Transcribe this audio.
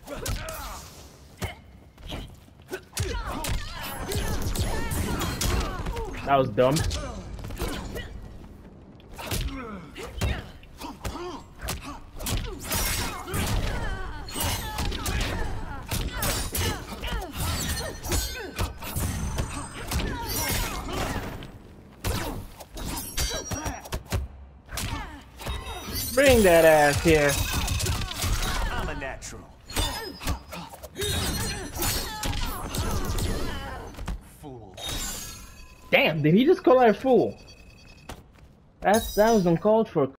That was dumb. Bring that ass here. I'm a natural. Fool. Damn, did he just call her a fool? That was uncalled for.